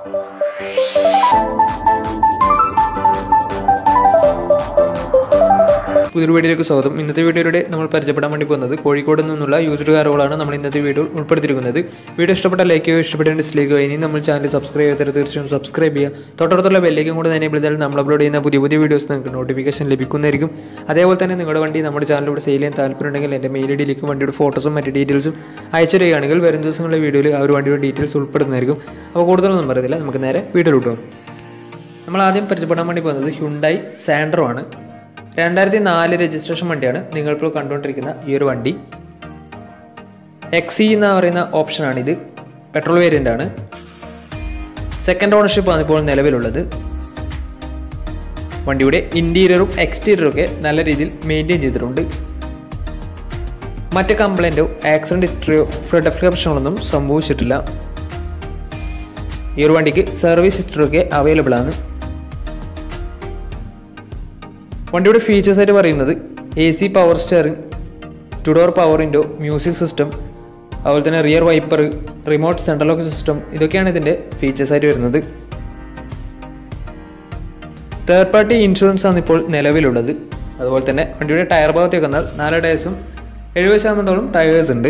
പുതിയൊരു വീഡിയോയിലേക്ക് സ്വാഗതം. ഇന്നത്തെ വീഡിയോയിലൂടെ നമ്മൾ പരിചയപ്പെടാൻ വേണ്ടി പോകുന്നത് കോഴിക്കോട് നിന്നുള്ള യൂസ്ഡ് കാറുകളാണ് നമ്മൾ ഇന്നത്തെ വീഡിയോയിൽ ഉൾപ്പെടുത്തിയിരിക്കുന്നത്. വീഡിയോ ഇഷ്ടപ്പെട്ട ലൈക്ക് ചെയ്യുക, ഇഷ്ടപ്പെട്ട ഡിസ്ലൈക്ക് ചെയ്യുക. ഇനി നമ്മൾ ചാനൽ സബ്സ്ക്രൈബ് ചെയ്താൽ തീർച്ചയായും സബ്സ്ക്രൈബ് ചെയ്യുക. തൊട്ടടുത്തുള്ള ബെല്ലേക്കും കൂടെ എനേബിൾ ചെയ്താൽ നമ്മൾ അപ്ലോഡ് ചെയ്യുന്ന പുതിയ വീഡിയോസ് നിങ്ങൾക്ക് നോട്ടിഫിക്കേഷൻ ലഭിക്കുന്നതായിരിക്കും. അതേപോലെ തന്നെ നിങ്ങളുടെ വണ്ടി നമ്മുടെ ചാനലിലൂടെ സെയിൽ ചെയ്യാൻ താല്പര്യമുണ്ടെങ്കിൽ എൻ്റെ മെയിൽ ഐഡിയിലേക്ക് വണ്ടിയുടെ ഫോട്ടോസും മറ്റ് ഡീറ്റെയിൽസും അയച്ചു തരികയാണെങ്കിൽ വരും ദിവസങ്ങളിലെ വീഡിയോയിൽ ആ ഒരു വണ്ടിയുടെ ഡീറ്റെയിൽസ് ഉൾപ്പെടുന്നതായിരിക്കും. അപ്പോൾ കൂടുതലൊന്നും പറയുന്നില്ല, നമുക്ക് നേരെ വീഡിയോയിലോട്ട് പോകാം. നമ്മൾ ആദ്യം പരിചയപ്പെടാൻ വേണ്ടി പോകുന്നത് ഹ്യുണ്ടായി സാൻഡ്രോ ആണ്. 2004 രജിസ്ട്രേഷൻ വണ്ടിയാണ് നിങ്ങളിപ്പോൾ കണ്ടുകൊണ്ടിരിക്കുന്ന ഈ ഒരു വണ്ടി. XE എന്ന് പറയുന്ന ഓപ്ഷനാണിത്. പെട്രോൾ വേരിയൻ്റ് ആണ്. സെക്കൻഡ് ഓണർഷിപ്പ് ആണ് ഇപ്പോൾ നിലവിലുള്ളത്. വണ്ടിയുടെ ഇൻറ്റീരിയറും എക്സ്റ്റീരിയറും ഒക്കെ നല്ല രീതിയിൽ മെയിൻറ്റെയിൻ ചെയ്തിട്ടുണ്ട്. മറ്റ് കംപ്ലൈൻറ്റോ ആക്സിഡൻറ്റ് ഹിസ്റ്ററിയോ ഫ്ലഡ് പ്രശ്നങ്ങളൊന്നും സംഭവിച്ചിട്ടില്ല. ഈ ഒരു വണ്ടിക്ക് സർവീസ് ഹിസ്റ്ററിയൊക്കെ അവൈലബിൾ ആണ്. വണ്ടിയുടെ ഫീച്ചേഴ്സ് ആയിട്ട് പറയുന്നത് AC power steering, 2 door power window, music system, അതുപോലെ തന്നെ rear wiper, remote central lock system, ഇതൊക്കെയാണ് ഇതിൻ്റെ ഫീച്ചേഴ്സ് ആയിട്ട് വരുന്നത്. തേർഡ് പാർട്ടി ഇൻഷുറൻസ് ആണ് ഇപ്പോൾ നിലവിലുള്ളത്. അതുപോലെ തന്നെ വണ്ടിയുടെ ടയർ ഭാഗത്തേക്ക് വന്നാൽ 4 ടയേഴ്സും 70% ടയേഴ്സ് ഉണ്ട്.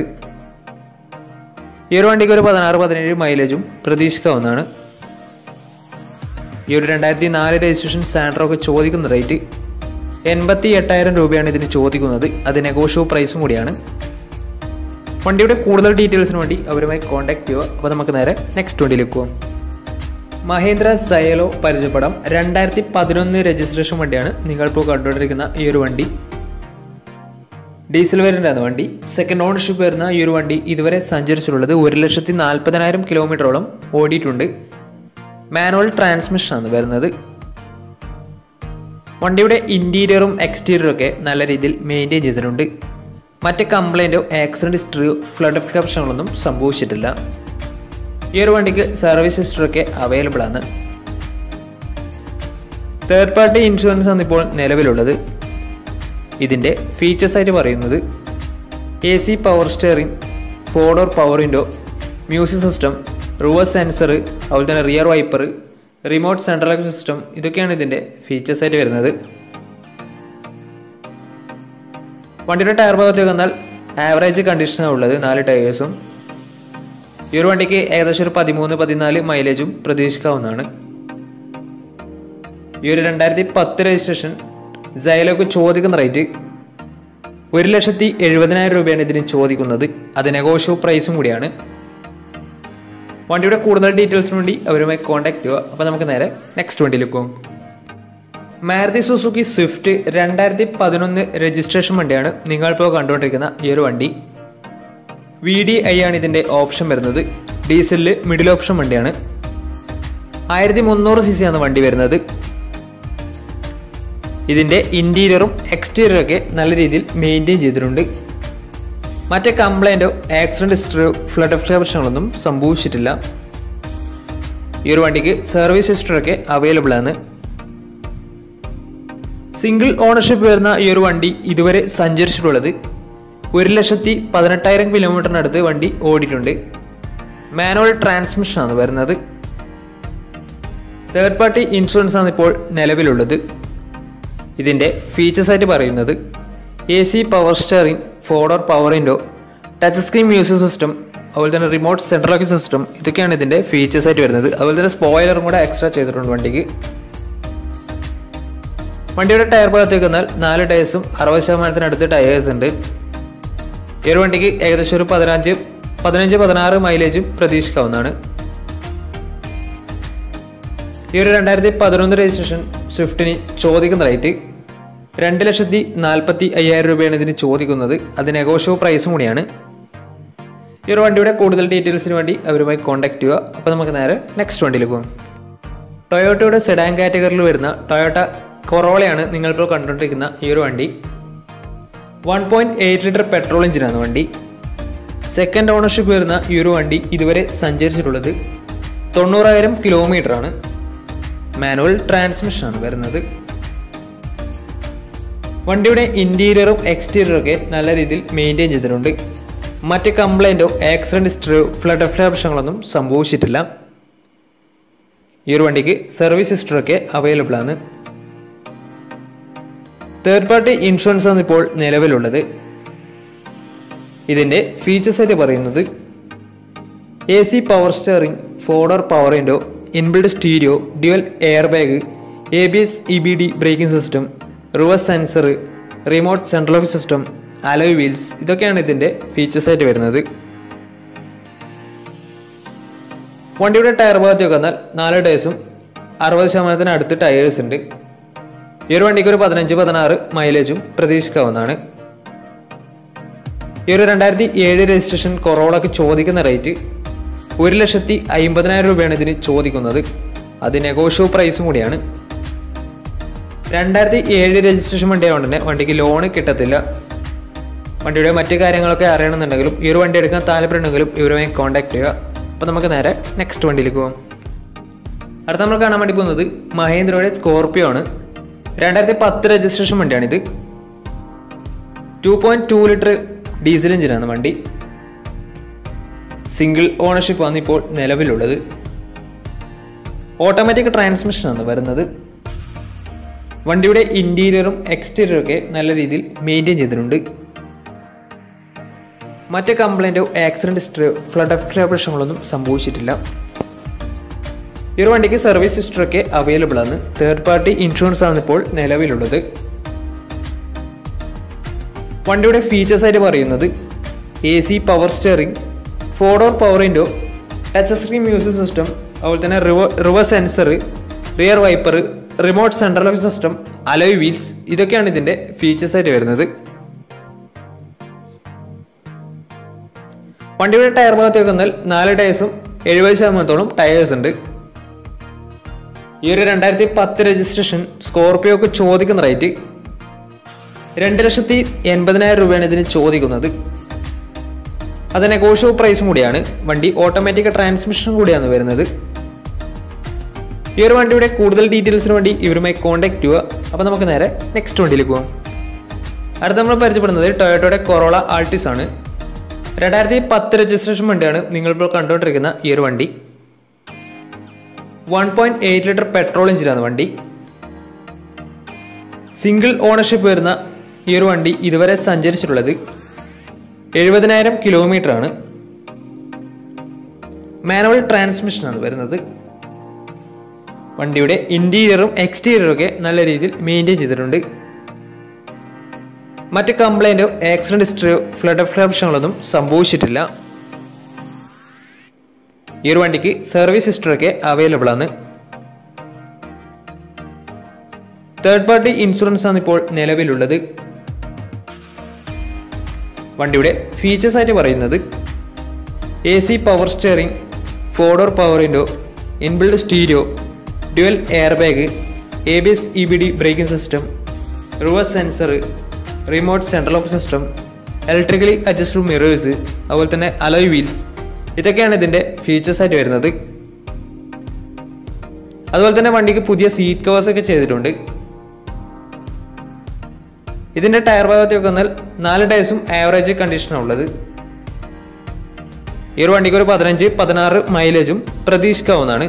ഈ ഒരു വണ്ടിക്ക് ഒരു 16-17 മൈലേജും പ്രതീക്ഷിക്കാവുന്നതാണ്. ഈ ഒരു 2004 രജിസ്ട്രേഷൻ സാൻഡ്രോക്ക് ചോദിക്കുന്ന റേറ്റ് 88,000 രൂപയാണ് ഇതിന് ചോദിക്കുന്നത്. അത് നെഗോഷ്യബിൾ പ്രൈസും കൂടിയാണ്. വണ്ടിയുടെ കൂടുതൽ ഡീറ്റെയിൽസിന് വേണ്ടി അവരുമായി കോൺടാക്ട് ചെയ്യുക. അപ്പോൾ നമുക്ക് നേരെ നെക്സ്റ്റ് വണ്ടിയിലേക്ക് പോകാം. മഹീന്ദ്ര സയലോ പരിചയപ്പെടാം. 2011 രജിസ്ട്രേഷൻ വണ്ടിയാണ് നിങ്ങളിപ്പോൾ കണ്ടുകൊണ്ടിരിക്കുന്ന ഈ ഒരു വണ്ടി. ഡീസൽ വേരിയൻ്റാണ് വണ്ടി. സെക്കൻഡ് ഓണർഷിപ്പ് വരുന്ന ഈ ഒരു വണ്ടി ഇതുവരെ സഞ്ചരിച്ചിട്ടുള്ളത് 1,40,000 കിലോമീറ്ററോളം ഓടിയിട്ടുണ്ട്. മാനുവൽ ട്രാൻസ്മിഷനാണ് വരുന്നത്. വണ്ടിയുടെ ഇൻറ്റീരിയറും എക്സ്റ്റീരിയറും ഒക്കെ നല്ല രീതിയിൽ മെയിൻറ്റെയിൻ ചെയ്തിട്ടുണ്ട്. മറ്റ് കംപ്ലൈൻറ്റോ ആക്സിഡൻറ്റ് ഹിസ്റ്ററിയോ ഫ്ലഡ് പ്രശ്നങ്ങളൊന്നും സംഭവിച്ചിട്ടില്ല. ഈ ഒരു വണ്ടിക്ക് സർവീസ് ഹിസ്റ്ററിയൊക്കെ അവൈലബിൾ ആണ്. തേർഡ് പാർട്ടി ഇൻഷുറൻസ് ആണ് ഇപ്പോൾ നിലവിലുള്ളത്. ഇതിൻ്റെ ഫീച്ചേഴ്സ് ആയിട്ട് പറയുന്നത് AC power steering, 4 door power window, music system, reverse sensor, അതുപോലെ തന്നെ rear wiper, remote central lock system, ഇതൊക്കെയാണ് ഇതിൻ്റെ ഫീച്ചേഴ്സ് ആയിട്ട് വരുന്നത്. വണ്ടിയുടെ ടയർ ഭാഗത്തേക്ക് വന്നാൽ ആവറേജ് കണ്ടീഷനാണ് ഉള്ളത്. 4 ടയേഴ്സും. ഈ ഒരു വണ്ടിക്ക് ഏകദേശം ഒരു 13-14 മൈലേജും പ്രതീക്ഷിക്കാവുന്നതാണ്. ഈ ഒരു 2010 രജിസ്ട്രേഷൻ സയലോക്ക് ചോദിക്കുന്ന റേറ്റ് 1,70,000 രൂപയാണ് ഇതിന് ചോദിക്കുന്നത്. അത് നെഗോഷ്യബിൾ പ്രൈസും കൂടിയാണ്. വണ്ടിയുടെ കൂടുതൽ ഡീറ്റെയിൽസിന് വേണ്ടി അവരുമായി കോൺടാക്ട് ചെയ്യുക. അപ്പോൾ നമുക്ക് നേരെ നെക്സ്റ്റ് വണ്ടിയിലേക്ക് പോകും. മാരുതി സുസുക്കി സ്വിഫ്റ്റ് 2011 രജിസ്ട്രേഷൻ വണ്ടിയാണ് നിങ്ങളിപ്പോൾ കണ്ടുകൊണ്ടിരിക്കുന്ന ഈ ഒരു വണ്ടി. VDI ആണ് ഇതിൻ്റെ ഓപ്ഷൻ വരുന്നത്. ഡീസലിൽ മിഡിൽ ഓപ്ഷൻ വണ്ടിയാണ്. 1300 cc ആണ് വണ്ടി വരുന്നത്. ഇതിൻ്റെ ഇൻറ്റീരിയറും എക്സ്റ്റീരിയറും ഒക്കെ നല്ല രീതിയിൽ മെയിൻറ്റെയിൻ ചെയ്തിട്ടുണ്ട്. മറ്റേ കംപ്ലൈൻറ്റോ ആക്സിഡൻറ്റ് ഹിസ്റ്ററിയോ ഫ്ലഡ് പ്രശ്നങ്ങളൊന്നും സംഭവിച്ചിട്ടില്ല. ഈ ഒരു വണ്ടിക്ക് സർവീസ് ഹിസ്റ്ററിയൊക്കെ അവൈലബിൾ ആണ്. സിംഗിൾ ഓണർഷിപ്പ് വരുന്ന ഈ ഒരു വണ്ടി ഇതുവരെ സഞ്ചരിച്ചിട്ടുള്ളത് 1,18,000 കിലോമീറ്ററിനടുത്ത് വണ്ടി ഓടിയിട്ടുണ്ട്. മാനുവൽ ട്രാൻസ്മിഷനാണ് വരുന്നത്. തേർഡ് പാർട്ടി ഇൻഷുറൻസ് ആണ് ഇപ്പോൾ നിലവിലുള്ളത്. ഇതിൻ്റെ ഫീച്ചേഴ്സ് ആയിട്ട് പറയുന്നത് AC power steering, 4 door power window, touch screen music system, അതുപോലെ തന്നെ റിമോട്ട് സെൻട്രൽ ലോക്ക് സിസ്റ്റം, ഇതൊക്കെയാണ് ഇതിൻ്റെ ഫീച്ചേഴ്സ് ആയിട്ട് വരുന്നത്. അതുപോലെ തന്നെ സ്പോയിലറും കൂടെ എക്സ്ട്രാ ചെയ്തിട്ടുണ്ട് വണ്ടിക്ക്. വണ്ടിയുടെ ടയർ ഭാഗത്തേക്ക് വന്നാൽ 4 ടയേഴ്സും 60% ടയേഴ്സ് ഉണ്ട്. ഈ ഒരു വണ്ടിക്ക് ഏകദേശം ഒരു 15-16 മൈലേജും പ്രതീക്ഷിക്കാവുന്നതാണ്. ഈ ഒരു 2011 രജിസ്ട്രേഷൻ സ്വിഫ്റ്റിന് ചോദിക്കുന്ന റേറ്റ് 2,40,000 രൂപയാണ് ഇതിന് ചോദിക്കുന്നത്. അത് നെഗോഷ്യബിൾ പ്രൈസും കൂടിയാണ്. ഈ ഒരു വണ്ടിയുടെ കൂടുതൽ ഡീറ്റെയിൽസിന് വേണ്ടി അവരുമായി കോൺടാക്ട് ചെയ്യുക. അപ്പോൾ നമുക്ക് നേരെ നെക്സ്റ്റ് വണ്ടിയിലേക്ക് പോകും. ടൊയോട്ടയുടെ സെഡാൻ കാറ്റഗറിയിൽ വരുന്ന ടൊയോട്ട കൊറോളയാണ് നിങ്ങളിപ്പോൾ കണ്ടുകൊണ്ടിരിക്കുന്ന ഈ ഒരു വണ്ടി. 1.8 ലിറ്റർ പെട്രോൾ എഞ്ചിനാണ് വണ്ടി. സെക്കൻഡ് ഓണർഷിപ്പ് വരുന്ന ഈ ഒരു വണ്ടി ഇതുവരെ സഞ്ചരിച്ചിട്ടുള്ളത് 90,000 കിലോമീറ്ററാണ്. മാനുവൽ ട്രാൻസ്മിഷനാണ് വരുന്നത്. വണ്ടിയുടെ ഇൻറ്റീരിയറും എക്സ്റ്റീരിയറും ഒക്കെ നല്ല രീതിയിൽ മെയിൻറ്റെയിൻ ചെയ്തിട്ടുണ്ട്. മറ്റ് കംപ്ലൈൻറ്റോ ആക്സിഡൻറ്റ് ഹിസ്റ്ററിയോ ഫ്ലഡ് പ്രശ്നങ്ങളൊന്നും സംഭവിച്ചിട്ടില്ല. ഈ ഒരു വണ്ടിക്ക് സർവീസ് ഹിസ്റ്ററൊക്കെ അവൈലബിൾ ആണ്. തേർഡ് പാർട്ടി ഇൻഷുറൻസ് ആണ് ഇപ്പോൾ നിലവിലുള്ളത്. ഇതിൻ്റെ ഫീച്ചേഴ്സ് ആയിട്ട് പറയുന്നത് AC power steering, 4-door power window, inbuilt stereo, dual air bag, ABS EBD braking system, reverse sensor, remote central lock system, alloy wheels, ഇതൊക്കെയാണ് ഇതിൻ്റെ ഫീച്ചേഴ്സ് ആയിട്ട് വരുന്നത്. വണ്ടിയുടെ ടയർ ഭാഗത്തേക്ക് വന്നാൽ 4 ടയേഴ്സും 60% അടുത്ത് ടയേഴ്സ് ഉണ്ട്. ഈ ഒരു വണ്ടിക്ക് ഒരു 15-16 മൈലേജും പ്രതീക്ഷിക്കാവുന്നതാണ്. ഈ ഒരു 2007 രജിസ്ട്രേഷൻ കൊറോളക്ക് ചോദിക്കുന്ന റേറ്റ് 1,50,000 രൂപയാണ് ഇതിന് ചോദിക്കുന്നത്. അത് നെഗോഷ്യബിൾ പ്രൈസും കൂടിയാണ്. 2007 രജിസ്ട്രേഷൻ വണ്ടിയായതുകൊണ്ട് തന്നെ വണ്ടിക്ക് ലോണ് കിട്ടത്തില്ല. വണ്ടിയുടെ മറ്റു കാര്യങ്ങളൊക്കെ അറിയണമെന്നുണ്ടെങ്കിലും ഈ ഒരു വണ്ടി എടുക്കാൻ താല്പര്യമുണ്ടെങ്കിലും ഇവരുമായി കോൺടാക്ട് ചെയ്യുക. അപ്പോൾ നമുക്ക് നേരെ നെക്സ്റ്റ് വണ്ടിയിലേക്ക് പോകാം. അടുത്ത നമ്മൾ കാണാൻ വേണ്ടി പോകുന്നത് മഹേന്ദ്രയുടെ സ്കോർപിയോ ആണ്. 2010 രജിസ്ട്രേഷൻ വണ്ടിയാണിത്. 2.2 ലിറ്റർ ഡീസൽ എഞ്ചിനാണ് വണ്ടി. സിംഗിൾ ഓണർഷിപ്പ് ആണ് ഇപ്പോൾ നിലവിലുള്ളത്. ഓട്ടോമാറ്റിക് ട്രാൻസ്മിഷനാണ് വരുന്നത്. വണ്ടിയുടെ ഇൻറ്റീരിയറും എക്സ്റ്റീരിയറും ഒക്കെ നല്ല രീതിയിൽ മെയിൻറ്റെയിൻ ചെയ്തിട്ടുണ്ട്. മറ്റ് കംപ്ലൈൻറ്റോ ആക്സിഡൻറ്റ് ഹിസ്റ്ററിയോ ഫ്ലഡ് എഫക്റ്റോ പ്രശ്നങ്ങളൊന്നും സംഭവിച്ചിട്ടില്ല. ഈ ഒരു വണ്ടിക്ക് സർവീസ് ഹിസ്റ്ററൊക്കെ അവൈലബിൾ ആണ്. തേർഡ് പാർട്ടി ഇൻഷുറൻസ് ആണ് ഇപ്പോൾ നിലവിലുള്ളത്. വണ്ടിയുടെ ഫീച്ചേഴ്സ് ആയിട്ട് പറയുന്നത് AC power steering, 4-door power window, touch screen music system, അതുപോലെ തന്നെ reverse sensor, rear wiper, remote central lock system, alloy wheels, ഇതൊക്കെയാണ് ഇതിൻ്റെ ഫീച്ചേഴ്സ് ആയിട്ട് വരുന്നത്. വണ്ടിയുടെ ടയർ ഭാഗത്തേക്ക് വന്നാൽ 4 ടയേഴ്സും 70% ടയേഴ്സ് ഉണ്ട്. ഈ ഒരു 2010 രജിസ്ട്രേഷൻ സ്കോർപിയോക്ക് ചോദിക്കുന്ന റേറ്റ് 2,80,000 രൂപയാണ് ഇതിന് ചോദിക്കുന്നത്. അത് നെഗോഷ്യബിൾ പ്രൈസും കൂടിയാണ്. വണ്ടി ഓട്ടോമാറ്റിക് ട്രാൻസ്മിഷൻ കൂടിയാണ് വരുന്നത്. ഈ ഒരു വണ്ടിയുടെ കൂടുതൽ ഡീറ്റെയിൽസിന് വേണ്ടി ഇവരുമായി കോൺടാക്ട് ചെയ്യുക. അപ്പോൾ നമുക്ക് നേരെ നെക്സ്റ്റ് വണ്ടിയിലേക്ക് പോകാം. അടുത്ത നമ്മൾ പരിചയപ്പെടുന്നത് ടൊയോട്ടയുടെ കൊറോള ആൾട്ടിസ് ആണ്. 2010 രജിസ്ട്രേഷൻ വണ്ടിയാണ് നിങ്ങളിപ്പോൾ കണ്ടുകൊണ്ടിരിക്കുന്ന ഈ ഒരു വണ്ടി. 1.8 ലിറ്റർ പെട്രോൾ എഞ്ചിനാണ് വണ്ടി. സിംഗിൾ ഓണർഷിപ്പ് വരുന്ന ഈ ഒരു വണ്ടി ഇതുവരെ സഞ്ചരിച്ചിട്ടുള്ളത് 70,000 കിലോമീറ്ററാണ്. മാനുവൽ ട്രാൻസ്മിഷനാണ് വരുന്നത്. വണ്ടിയുടെ ഇൻറ്റീരിയറും എക്സ്റ്റീരിയറും ഒക്കെ നല്ല രീതിയിൽ മെയിൻറ്റെയിൻ ചെയ്തിട്ടുണ്ട്. മറ്റ് കംപ്ലൈൻറ്റോ ആക്സിഡൻറ്റ് ഹിസ്റ്ററിയോ ഫ്ലഡ് പ്രശ്നങ്ങളൊന്നും സംഭവിച്ചിട്ടില്ല. ഈ ഒരു വണ്ടിക്ക് സർവീസ് ഹിസ്റ്ററൊക്കെ അവൈലബിൾ ആണ്. തേർഡ് പാർട്ടി ഇൻഷുറൻസ് ആണ് ഇപ്പോൾ നിലവിലുള്ളത്. വണ്ടിയുടെ ഫീച്ചേഴ്സ് ആയിട്ട് പറയുന്നത് AC power steering, 4-door power window, inbuilt stereo, dual air bag, ABS EBD braking system, reverse sensor, remote central lock system, electrically adjustable mirrors, അതുപോലെ തന്നെ അലോയ് വീൽസ്, ഇതൊക്കെയാണ് ഇതിൻ്റെ ഫീച്ചേഴ്സ് ആയിട്ട് വരുന്നത്. അതുപോലെ തന്നെ വണ്ടിക്ക് പുതിയ സീറ്റ് കവേഴ്സ് ഒക്കെ ചെയ്തിട്ടുണ്ട്. ഇതിൻ്റെ ടയർ ഭാഗത്തേക്ക് വന്നാൽ 4 ടയേഴ്സും ആവറേജ് കണ്ടീഷനാണ് ഉള്ളത്. ഈ ഒരു വണ്ടിക്ക് ഒരു 15-16 മൈലേജും പ്രതീക്ഷിക്കാവുന്നതാണ്.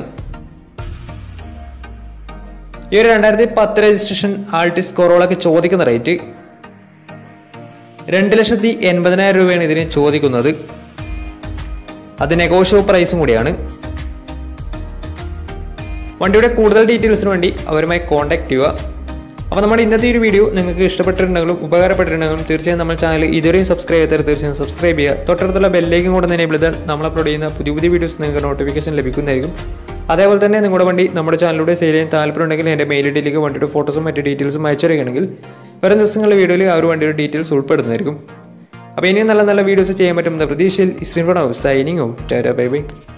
ഈ ഒരു 2010 രജിസ്ട്രേഷൻ ആൾട്ടിസ് കൊറോളക്ക് ചോദിക്കുന്ന റേറ്റ് 2,80,000 രൂപയാണ് ഇതിന് ചോദിക്കുന്നത്. അത് നെഗോഷ്യബിൾ പ്രൈസും കൂടിയാണ്. വണ്ടിയുടെ കൂടുതൽ ഡീറ്റെയിൽസിന് വേണ്ടി അവരുമായി കോൺടാക്ട് ചെയ്യുക. അപ്പോൾ നമ്മുടെ ഇന്നത്തെ ഒരു വീഡിയോ നിങ്ങൾക്ക് ഇഷ്ടപ്പെട്ടിട്ടുണ്ടെങ്കിലും ഉപകാരപ്പെട്ടിട്ടുണ്ടെങ്കിലും തീർച്ചയായും നമ്മൾ ചാനൽ ഇതുവരെയും സബ്സ്ക്രൈബ് ചെയ്താൽ തീർച്ചയായും സബ്സ്ക്രൈബ് ചെയ്യുക. തൊട്ടടുത്തുള്ള ബെല്ലേക്കും കൂടെ എനേബിൾ ചെയ്താൽ നമ്മൾ അപ്ലോഡ് ചെയ്യുന്ന പുതിയ പുതിയ വീഡിയോസ് നിങ്ങൾക്ക് നോട്ടിഫിക്കേഷൻ ലഭിക്കുന്നതായിരിക്കും. അതേപോലെ തന്നെ നിങ്ങളുടെ വണ്ടി നമ്മുടെ ചാനലിലൂടെ സെയിൽ ചെയ്യാൻ താല്പര്യമുണ്ടെങ്കിൽ എൻ്റെ മെയിൽ ഐഡിയിലേക്ക് വണ്ടിയുടെ ഫോട്ടോസും മറ്റ് ഡീറ്റെയിൽസും അയച്ചിരിക്കുകയാണെങ്കിൽ വരും ദിവസങ്ങളിലെ വീഡിയോയിൽ ആ ഒരു വണ്ടിയുടെ ഡീറ്റെയിൽസ് ഉൾപ്പെടുന്നതായിരിക്കും. അപ്പോൾ ഇനിയും നല്ല നല്ല വീഡിയോസ് ചെയ്യാൻ പറ്റുന്ന പ്രതീക്ഷയിൽ Ismin signing out. Bye by.